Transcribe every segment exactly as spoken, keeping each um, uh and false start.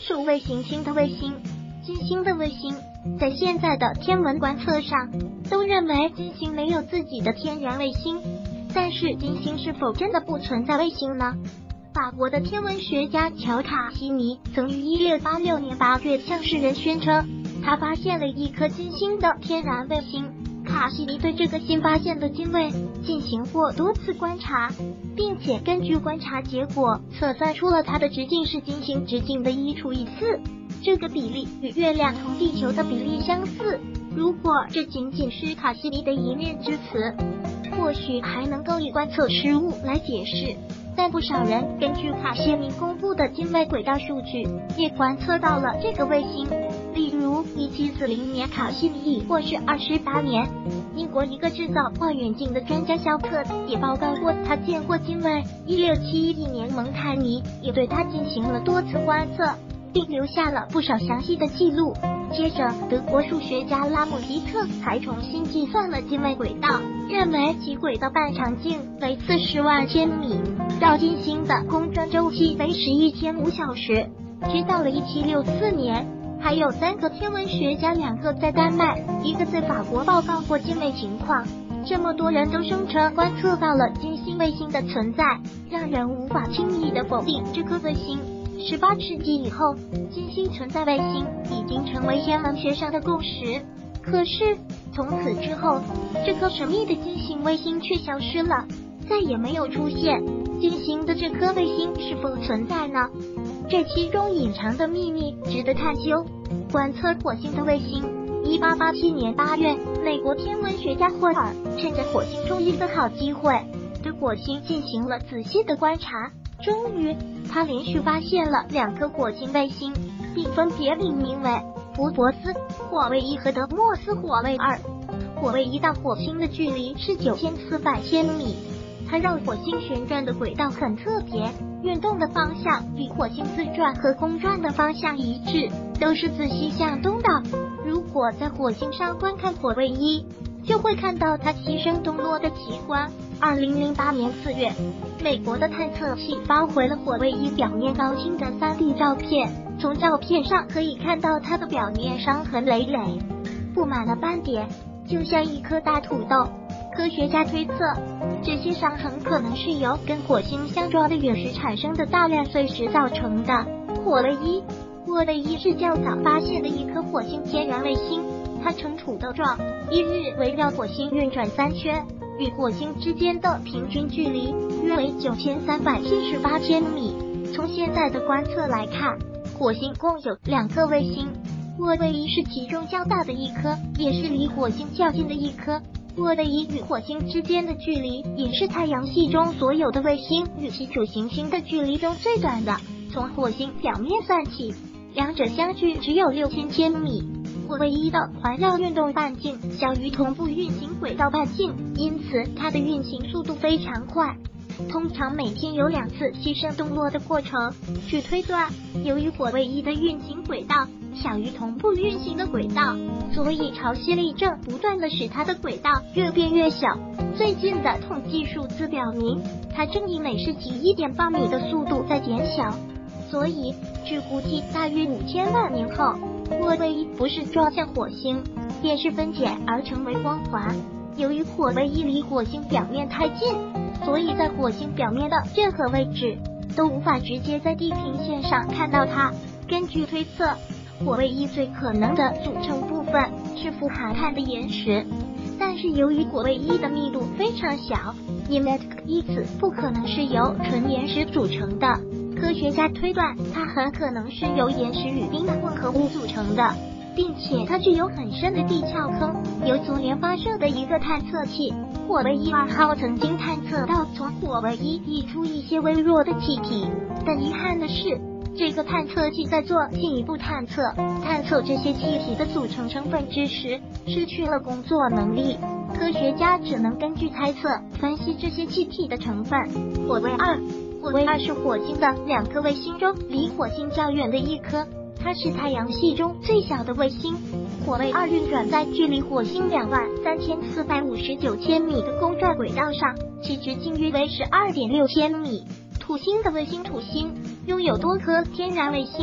属卫行星的卫星。金星的卫星在现在的天文观测上都认为金星没有自己的天然卫星，但是金星是否真的不存在卫星呢？法国的天文学家乔卡西尼曾于一六八六年八月向世人宣称，他发现了一颗金星的天然卫星。卡西尼对这个新发现的金卫进行过多次观察，并且根据观察结果测算出了它的直径是金星直径的一除以四，这个比例与月亮同地球的比例相似。如果这仅仅是卡西尼的一面之词，或许还能够以观测失误来解释，但不少人根据卡西尼公布的金卫轨道数据也观测到了这个卫星。例如一七四零年卡西尼已过世二十八年，英国一个制造望远镜的专家肖特也报告过他见过金卫。一六七一年蒙泰尼也对他进行了多次观测，并留下了不少详细的记录。接着德国数学家拉姆迪特才重新计算了金卫轨道，认为其轨道半长径为四十万千米，绕金星的公转周期为十一千五小时。直到了一七六四年，还有三个天文学家，两个在丹麦，一个在法国报告过金卫情况。这么多人都声称观测到了金星卫星的存在，让人无法轻易的否定这颗卫星。十八世纪以后，金星存在卫星已经成为天文学上的共识。可是从此之后，这颗神秘的金星卫星却消失了，再也没有出现。金星的这颗卫星是否存在呢？这其中隐藏的秘密值得探究。观测火星的卫星。一八八七年八月，美国天文学家霍尔趁着火星中一个好机会，对火星进行了仔细的观察。终于，他连续发现了两颗火星卫星，并分别命名为福伯斯火卫一和德莫斯火卫二。火卫一到火星的距离是九千四百千米，它绕火星旋转的轨道很特别，运动的方向与火星自转和公转的方向一致，都是自西向东的。如果在火星上观看火卫一，就会看到它西升东落的奇观。二零零八年四月，美国的探测器发回了火卫一表面高清的 三 D 照片，从照片上可以看到它的表面伤痕累累，布满了斑点，就像一颗大土豆。科学家推测，这些伤痕可能是由跟火星相撞的陨石产生的大量碎石造成的。火卫一，火卫一是较早发现的一颗火星天然卫星，它呈土豆状，一日围绕火星运转三圈，与火星之间的平均距离约为九千三百七十八千米。从现在的观测来看，火星共有两颗卫星，火卫一是其中较大的一颗，也是离火星较近的一颗。火卫一与火星之间的距离也是太阳系中所有的卫星与其主行星的距离中最短的。从火星表面算起，两者相距只有六千千米。火卫一的环绕运动半径小于同步运行轨道半径，因此它的运行速度非常快，通常每天有两次西升东落的过程。据推断，由于火卫一的运行轨道小于同步运行的轨道，所以潮汐力正不断的使它的轨道越变越小。最近的统计数字表明，它正以每世纪 一点八米的速度在减小，所以据估计大约五千万年后，火卫一不是撞向火星，便是分解而成为光环。由于火卫一离火星表面太近，所以在火星表面的任何位置都无法直接在地平线上看到它。根据推测，火卫一最可能的组成部分是富含碳的岩石，但是由于火卫一的密度非常小，因此不可能是由纯岩石组成的。科学家推断它很可能是由岩石与冰的混合物组成的，并且它具有很深的地壳坑。由昨年发射的一个探测器火卫一二号曾经探测到从火卫一溢出一些微弱的气体，但遗憾的是，这个探测器在做进一步探测探测这些气体的组成成分之时失去了工作能力，科学家只能根据猜测分析这些气体的成分。火卫二火卫二是火星的两颗卫星中离火星较远的一颗，它是太阳系中最小的卫星。火卫二运转在距离火星两万三千四百五十九千米的公转轨道上，其直径约为十二点六千米。土星的卫星土星拥有多颗天然卫星，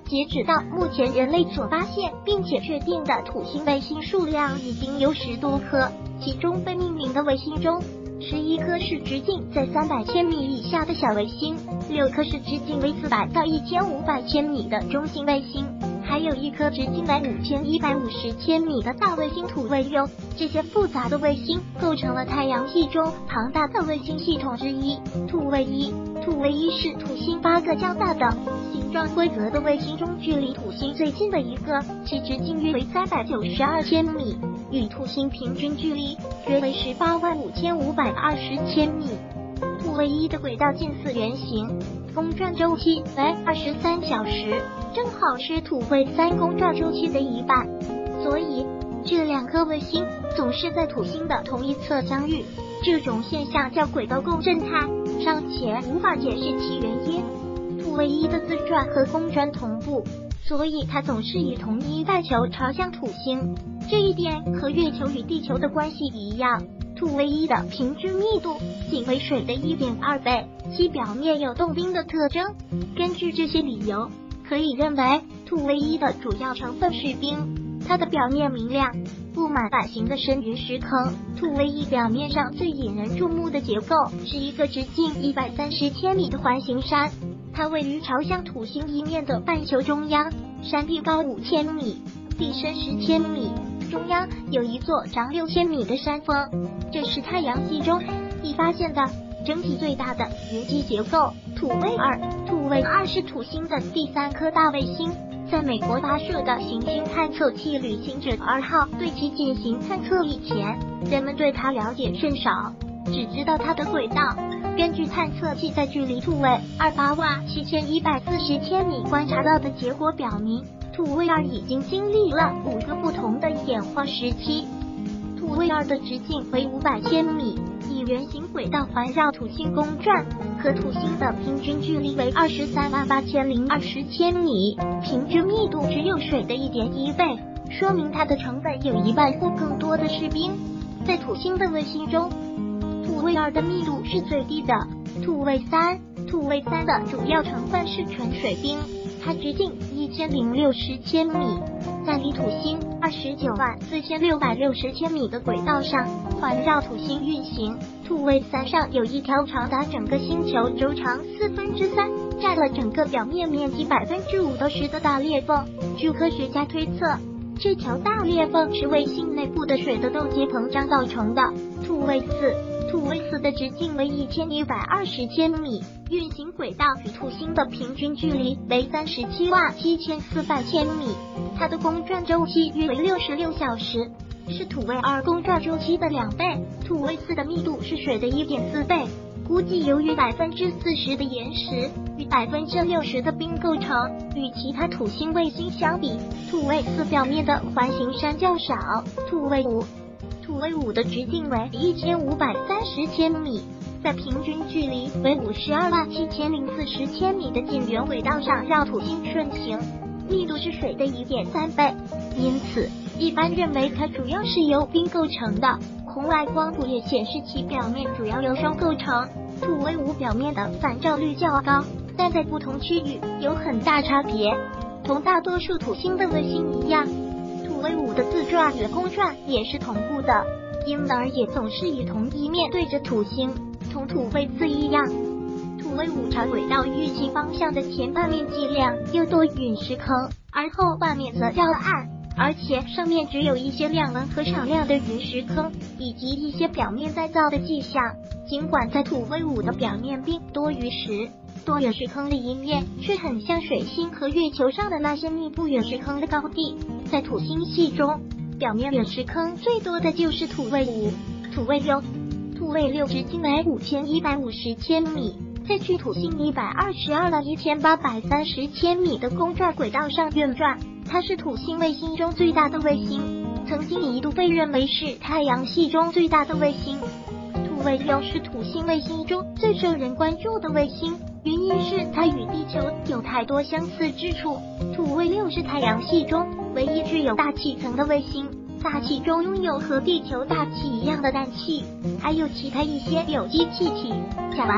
截止到目前，人类所发现并且确定的土星卫星数量已经有十多颗，其中被命名的卫星中，十一颗是直径在三百千米以下的小卫星，六颗是直径为四百到一千五百千米的中型卫星，还有一颗直径为五千一百五十千米的大卫星土卫六。这些复杂的卫星构成了太阳系中庞大的卫星系统之一。土卫一，土卫一是土星八个较大的、形状规则的卫星中距离土星最近的一个，其直径约为三百九十二千米，与土星平均距离约为十八万五千五百二十千米。土卫一的轨道近似圆形，公转周期为二十三小时，正好是土卫三公转周期的一半，所以这两颗卫星总是在土星的同一侧相遇。这种现象叫轨道共振态，尚且无法解释其原因。土卫一的自转和公转同步，所以它总是以同一带球朝向土星。这一点和月球与地球的关系一样，土卫一的平均密度仅为水的 一点二倍，其表面有冻冰的特征。根据这些理由，可以认为土卫一的主要成分是冰。它的表面明亮，布满版形的深陨石坑。土卫一表面上最引人注目的结构是一个直径一百三十千米的环形山，它位于朝向土星一面的半球中央，山壁高五千米，地深十千米，中央有一座长六千米的山峰。这是太阳系中已发现的整体最大的云际结构。土卫二，土卫二是土星的第三颗大卫星。在美国发射的行星探测器旅行者二号对其进行探测以前，人们对它了解甚少，只知道它的轨道。根据探测器在距离土卫二八万七千一百四十千米观察到的结果表明，土卫二已经经历了五个不同的演化时期。土卫二的直径为五百千米，以圆形轨道环绕土星公转，和土星的平均距离为二十三万八千零二十千米，平均密度只有水的 一点一倍，说明它的成本有一半或更多的是冰。在土星的卫星中，土卫二的密度是最低的。土卫三，土卫三的主要成分是纯水冰，它直径一千零六十千米，在离土星二十九万四千六百六十千米的轨道上环绕土星运行。土卫三上有一条长达整个星球周长四分之三，占了整个表面面积百分之五到十的大裂缝。据科学家推测，这条大裂缝是卫星内部的水的冻结膨胀造成的。土卫四，土卫四的直径为一千一百二十千米，运行轨道与土星的平均距离为三十七万七千四百千米，它的公转周期约为六十六小时，是土卫二公转周期的两倍。土卫四的密度是水的 一点四倍，估计由约百分之四十的岩石与百分之六十的冰构成。与其他土星卫星相比，土卫四表面的环形山较少。土卫五，土卫五的直径为一千五百三十千米，在平均距离为五十二万七千零四十千米的近圆轨道上绕土星顺行，密度是水的 一点三倍，因此一般认为它主要是由冰构成的。红外光谱也显示其表面主要由霜构成。土卫五表面的反照率较高，但在不同区域有很大差别。同大多数土星的卫星一样，土卫五的自转与公转也是同步的，因而也总是以同一面对着土星。同土卫四一样，土卫五朝轨道运行方向的前半面剂量又多陨石坑，而后半面则较暗，而且上面只有一些亮纹和少量的陨石坑，以及一些表面再造的迹象。尽管在土卫五的表面并多于石多陨石坑的一面，却很像水星和月球上的那些密布陨石坑的高地。在土星系中，表面陨石坑最多的就是土卫五。土卫六，土卫六直径为五千一百五十千米，在距土星一百二十二万一千八百三十千米的公转轨道上运转。它是土星卫星中最大的卫星，曾经一度被认为是太阳系中最大的卫星。土卫六是土星卫星中最受人关注的卫星，原因是它与地球有太多相似之处。土卫六是太阳系中唯一具有大气层的卫星，大气中拥有和地球大气一样的氮气，还有其他一些有机气体。甲烷、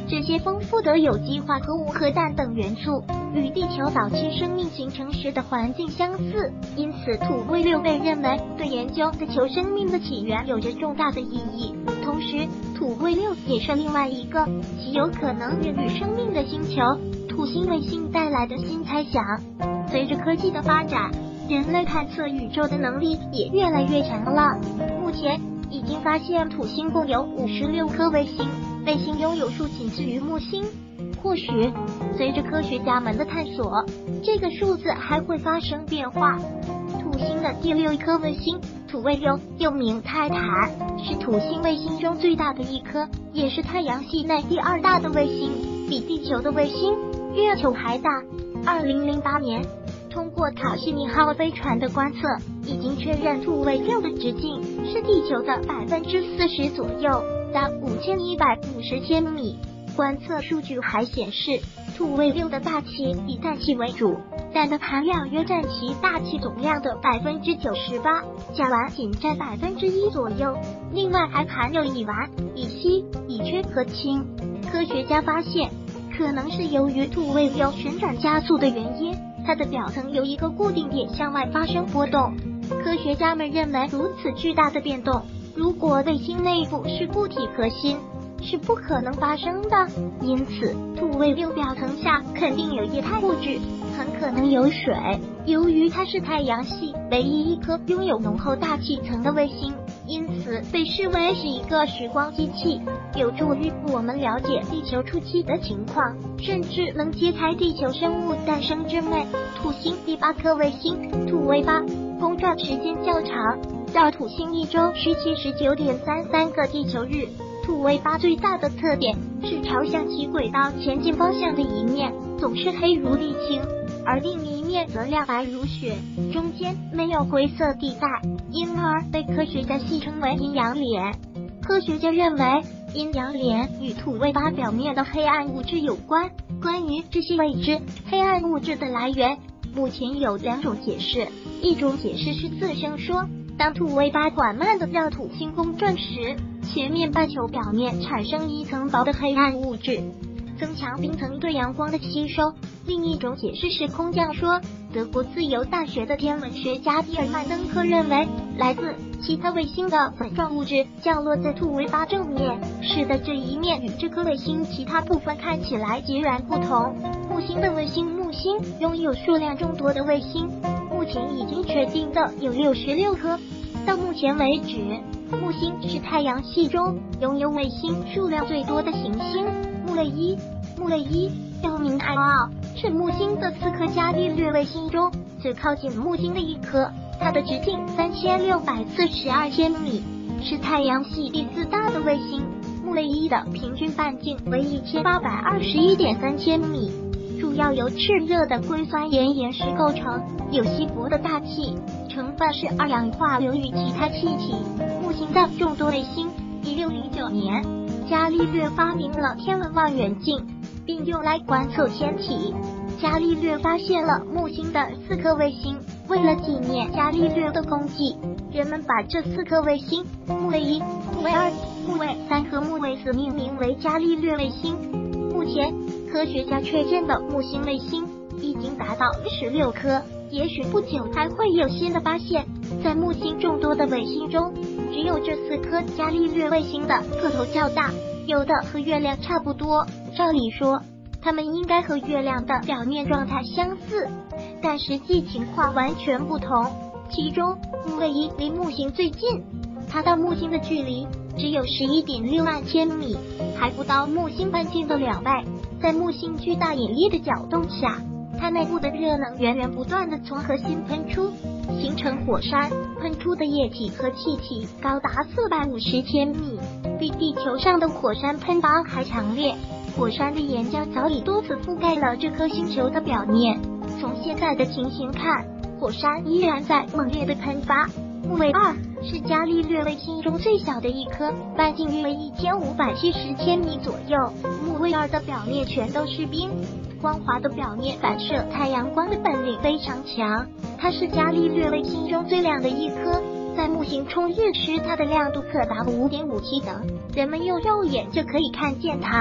这些丰富的有机化合物、核弹等元素与地球早期生命形成时的环境相似，因此土卫六被认为对研究地球生命的起源有着重大的意义。同时，土卫六也是另外一个极有可能孕育生命的星球。土星卫星带来的新猜想，随着科技的发展，人类探测宇宙的能力也越来越强了。目前已经发现土星共有五十六颗卫星，卫星拥有数仅次于木星。或许随着科学家们的探索，这个数字还会发生变化。土星的第六颗卫星土卫六，又名泰坦，是土星卫星中最大的一颗，也是太阳系内第二大的卫星，比地球的卫星月球还大。二零零八年，通过卡西尼号飞船的观测，已经确认土卫六的直径是地球的百分之四十左右，达五千一百五十千米。观测数据还显示，土卫六的大气以氮气为主，氮的含量约占其大气总量的百分之九十八，甲烷仅占百分之一左右。另外还含有乙烷、乙烯、乙炔和氢。科学家发现，可能是由于土卫六旋转加速的原因，它的表层有一个固定点向外发生波动。科学家们认为，如此巨大的变动，如果卫星内部是固体核心，是不可能发生的。因此，土卫六表层下肯定有液态物质，很可能有水。由于它是太阳系唯一一颗拥有浓厚大气层的卫星，因此被视为是一个时光机器，有助于我们了解地球初期的情况，甚至能揭开地球生物诞生之谜。土星第八颗卫星土卫八，公转时间较长，绕土星一周需七十九点三三个地球日。土卫八最大的特点是朝向其轨道前进方向的一面总是黑如沥青，而另一面则亮白如雪，中间没有灰色地带，因而被科学家戏称为阴阳脸。科学家认为，阴阳脸与土卫八表面的黑暗物质有关。关于这些未知黑暗物质的来源，目前有两种解释。一种解释是自身说，当土卫八缓慢地绕土星公转时，前面半球表面产生一层薄的黑暗物质，增强冰层对阳光的吸收。另一种解释是空降说，德国自由大学的天文学家蒂尔曼登克认为，来自其他卫星的粉状物质降落在土卫八正面，使得这一面与这颗卫星其他部分看起来截然不同。木星的卫星木星拥有数量众多的卫星，目前已经确定的有六十六颗。到目前为止，木星是太阳系中拥有卫星数量最多的行星。木卫一，木卫一又名艾奥，是木星的四颗伽利略卫星中最靠近木星的一颗，它的直径三千六百四十二千米，是太阳系第四大的卫星。木卫一的平均半径为一千八百二十一点三千米，主要由炽热的硅酸盐岩石构成，有稀薄的大气，成分是二氧化硫与其他气体。木星的众多卫星。一六零九年，伽利略发明了天文望远镜，并用来观测天体。伽利略发现了木星的四颗卫星，为了纪念伽利略的功绩，人们把这四颗卫星木卫一、木卫二、木卫三和木卫四命名为伽利略卫星。目前，科学家确认的木星卫星已经达到十六颗，也许不久还会有新的发现。在木星众多的卫星中，只有这四颗伽利略卫星的个头较大，有的和月亮差不多。照理说，它们应该和月亮的表面状态相似，但实际情况完全不同。其中，木卫一离木星最近，它到木星的距离只有十一点六万千米，还不到木星半径的两倍。在木星巨大引力的搅动下，它内部的热能源源不断地从核心喷出，形成火山。喷出的液体和气体高达四百五十千米，比地球上的火山喷发还强烈。火山的岩浆早已多次覆盖了这颗星球的表面。从现在的情形看，火山依然在猛烈的喷发。木卫二是伽利略卫星中最小的一颗，半径约为一千五百七十千米左右。木卫二的表面全都是冰，光滑的表面反射太阳光的本领非常强，它是伽利略卫星中最亮的一颗。在木星冲日时，它的亮度可达 五点五七等，人们用肉眼就可以看见它。木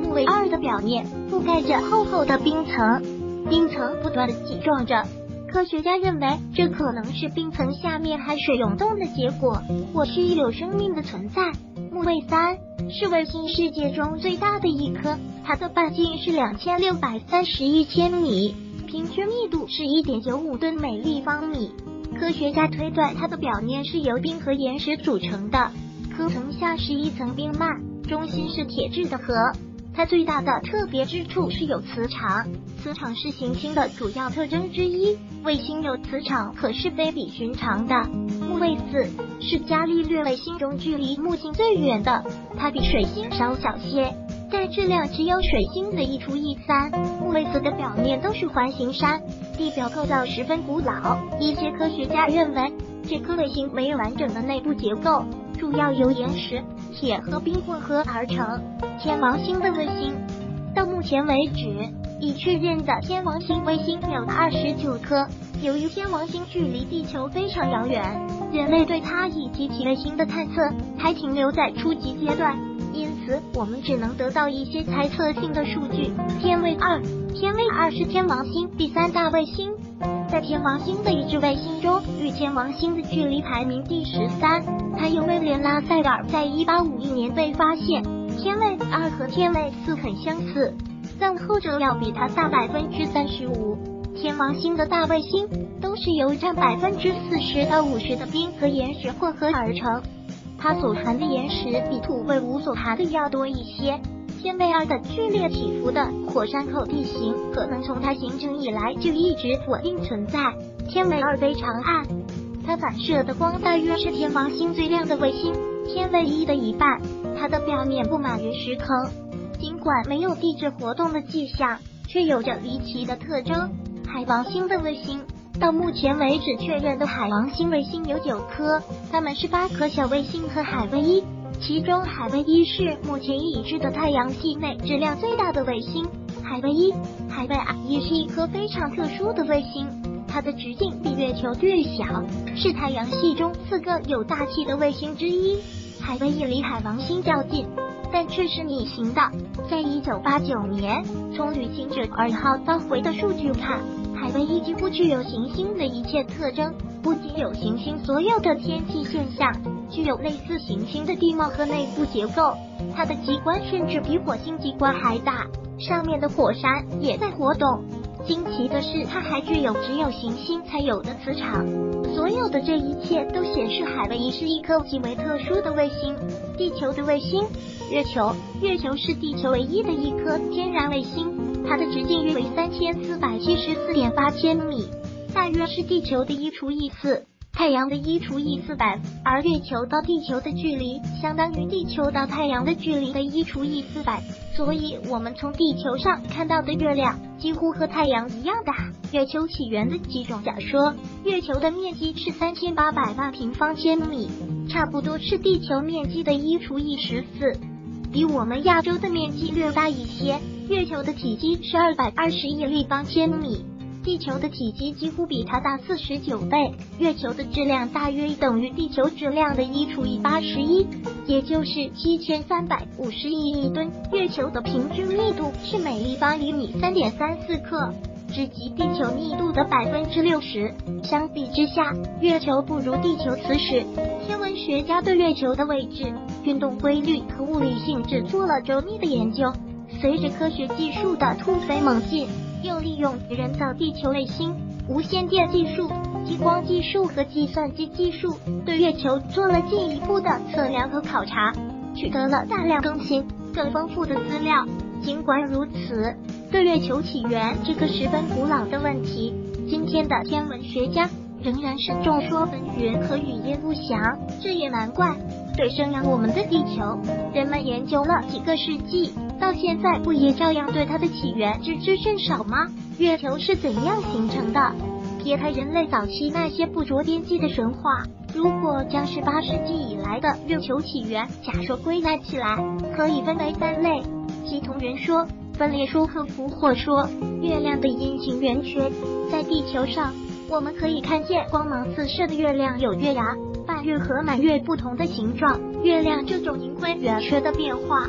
木卫二的表面覆盖着厚厚的冰层，冰层不断的挤撞着。科学家认为，这可能是冰层下面海水涌动的结果，或是有生命的存在。木卫三是卫星世界中最大的一颗，它的半径是两千六百三十一千米，平均密度是 一点九五吨每立方米。科学家推断，它的表面是由冰和岩石组成的，壳层下是一层冰幔，中心是铁质的核。它最大的特别之处是有磁场，磁场是行星的主要特征之一。卫星有磁场可是非比寻常的。木卫四是伽利略卫星中距离木星最远的，它比水星稍小些，但质量只有水星的一除以三。木卫四的表面都是环形山，地表构造十分古老。一些科学家认为，这颗卫星没有完整的内部结构，主要由岩石、铁和冰混合而成。天王星的卫星，到目前为止已确认的天王星卫星有二十九颗。由于天王星距离地球非常遥远，人类对它以及其卫星的探测还停留在初级阶段，因此我们只能得到一些猜测性的数据。天卫二，天卫二是天王星第三大卫星，在天王星的一支卫星中，与天王星的距离排名第十三。它由威廉·拉塞尔在一八五一年被发现。天卫二和天卫四很相似，但后者要比它大百分之三十五。天王星的大卫星都是由占百分之四十到五十的冰和岩石混合而成，它所含的岩石比土卫五所含的要多一些。天卫二的剧烈起伏的火山口地形可能从它形成以来就一直稳定存在。天卫二非常暗，它反射的光大约是天王星最亮的卫星天卫一的一半。它的表面布满陨石坑，尽管没有地质活动的迹象，却有着离奇的特征。海王星的卫星，到目前为止确认的海王星卫星有九颗，它们是八颗小卫星和海卫一，其中海卫一是目前已知的太阳系内质量最大的卫星。海卫一、海卫二也是一颗非常特殊的卫星，它的直径比月球略小，是太阳系中四个有大气的卫星之一。海卫一离海王星较近，但却是逆行的。在一九八九年，从旅行者二号到回的数据看，海卫一几乎具有行星的一切特征，不仅有行星所有的天气现象，具有类似行星的地貌和内部结构。它的极光甚至比火星极光还大，上面的火山也在活动。惊奇的是，它还具有只有行星才有的磁场。所有的这一切都显示海卫一是一颗极为特殊的卫星。地球的卫星，月球，月球是地球唯一的一颗天然卫星，它的直径约为三千四百七十四点八千米，大约是地球的一除以四，太阳的一除以四百，而月球到地球的距离相当于地球到太阳的距离的一除以四百，所以我们从地球上看到的月亮几乎和太阳一样大。月球起源的几种假说，月球的面积是三千八百万平方千米，差不多是地球面积的一除以十四，比我们亚洲的面积略大一些。月球的体积是二百二十亿立方千米，地球的体积几乎比它大四十九倍。月球的质量大约等于地球质量的一除以八十一，也就是七千三百五十亿亿吨。月球的平均密度是每立方厘米三点三四克，只及地球密度的百分之六十。相比之下，月球不如地球磁石。天文学家对月球的位置、运动规律和物理性质做了周密的研究。随着科学技术的突飞猛进，又利用人造地球卫星、无线电技术、激光技术和计算机技术，对月球做了进一步的测量和考察，取得了大量更新、更丰富的资料。尽管如此，对月球起源这个十分古老的问题，今天的天文学家仍然是众说纷纭和语焉不详。这也难怪，对生养我们的地球，人们研究了几个世纪，到现在不也照样对它的起源知之甚少吗？月球是怎样形成的？撇开人类早期那些不着边际的神话，如果将十八世纪以来的月球起源假说归纳起来，可以分为三类，即同源说、分裂说和复活说。月亮的阴晴圆缺，在地球上我们可以看见光芒四射的月亮有月牙、半月和满月不同的形状。月亮这种盈亏圆缺的变化，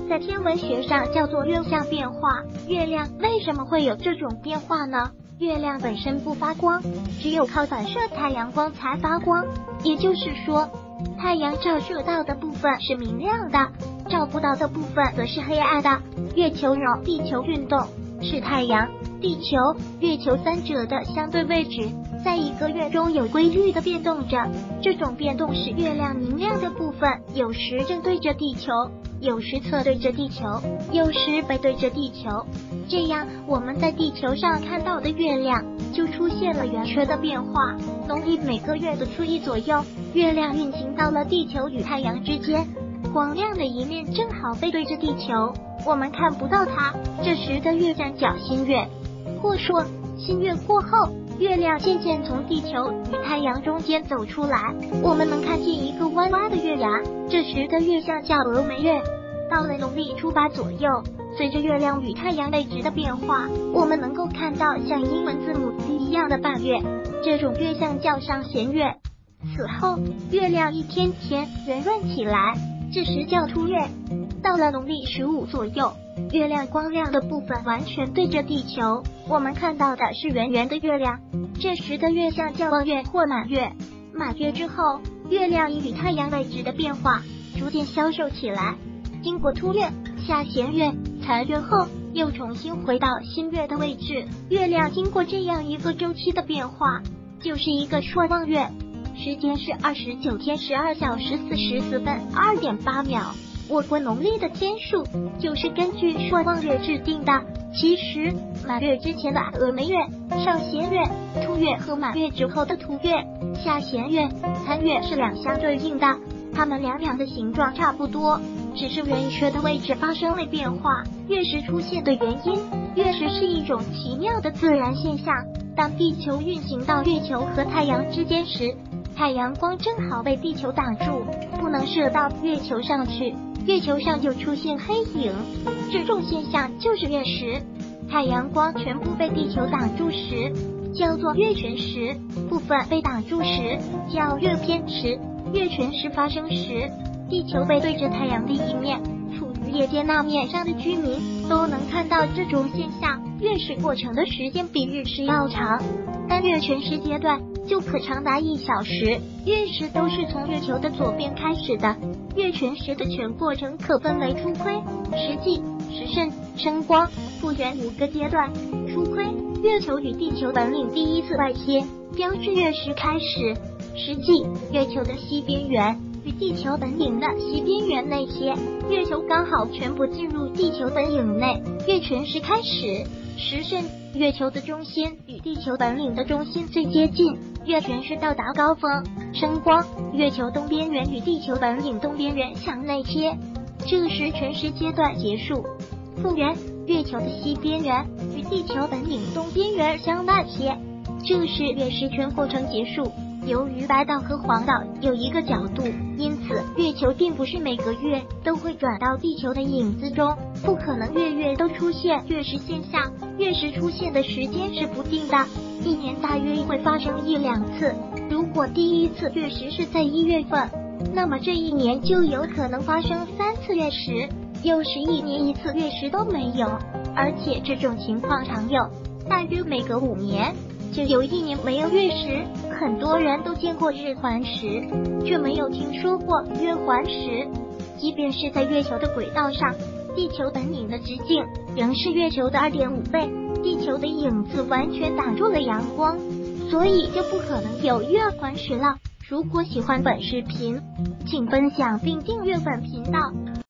在天文学上叫做月相变化。月亮为什么会有这种变化呢？月亮本身不发光，只有靠反射太阳光才发光，也就是说，太阳照射到的部分是明亮的，照不到的部分则是黑暗的。月球绕地球运动，是太阳、地球、月球三者的相对位置，在一个月中有规律的变动着。这种变动使月亮明亮的部分有时正对着地球，有时侧对着地球，有时背对着地球。这样我们在地球上看到的月亮就出现了圆缺的变化。农历每个月的初一左右，月亮运行到了地球与太阳之间，光亮的一面正好背对着地球，我们看不到它。这时的月亮叫新月，或说新月过后，月亮渐渐从地球与太阳中间走出来，我们能看见一个弯弯的月牙，这时的月相叫峨眉月。到了农历初八左右，随着月亮与太阳位置的变化，我们能够看到像英文字母 C 一样的半月，这种月相叫上弦月。此后，月亮一天天圆润起来，这时叫凸月。到了农历十五左右，月亮光亮的部分完全对着地球，我们看到的是圆圆的月亮，这时的月相叫望月或满月。满月之后，月亮与太阳位置的变化逐渐消瘦起来，经过凸月、下弦月、残月后，又重新回到新月的位置。月亮经过这样一个周期的变化，就是一个朔望月，时间是二十九天十二小时四十四分二点八秒。我国农历的天数就是根据朔望月制定的。其实满月之前的峨眉月、上弦月、凸月和满月之后的凸月、下弦月、残月是两相对应的，它们两两的形状差不多，只是圆缺的位置发生了变化。月食出现的原因，月食是一种奇妙的自然现象。当地球运行到月球和太阳之间时，太阳光正好被地球挡住，不能射到月球上去，月球上就出现黑影，这种现象就是月食。太阳光全部被地球挡住时，叫做月全食；部分被挡住时，叫月偏食。月全食发生时，地球背对着太阳的一面，处于夜间那面上的居民都能看到这种现象。月食过程的时间比日食要长，但月全食阶段就可长达一小时。月食都是从月球的左边开始的，月全食的全过程可分为初亏、时际、时甚、升光、复原五个阶段。初亏，月球与地球本领第一次外切，标志月食开始。时际，月球的西边缘与地球本领的西边缘内切，月球刚好全部进入地球本领内，月全食开始。时甚，月球的中心与地球本领的中心最接近，月全食到达高峰。升光，月球东边缘与地球本领东边缘向内切，这时全食阶段结束。复原，月球的西边缘与地球本领东边缘向外切，这时月食全过程结束。由于白道和黄道有一个角度，因此月球并不是每个月都会转到地球的影子中，不可能月月都出现月食现象。月食出现的时间是不定的，一年大约会发生一两次。如果第一次月食是在一月份，那么这一年就有可能发生三次月食，又是一年一次月食都没有。而且这种情况常有，大约每隔五年就有一年没有月食。很多人都见过日环食，却没有听说过月环食。即便是在月球的轨道上，地球本领的直径仍是月球的 二点五 倍，地球的影子完全挡住了阳光，所以就不可能有月环食了。如果喜欢本视频，请分享并订阅本频道，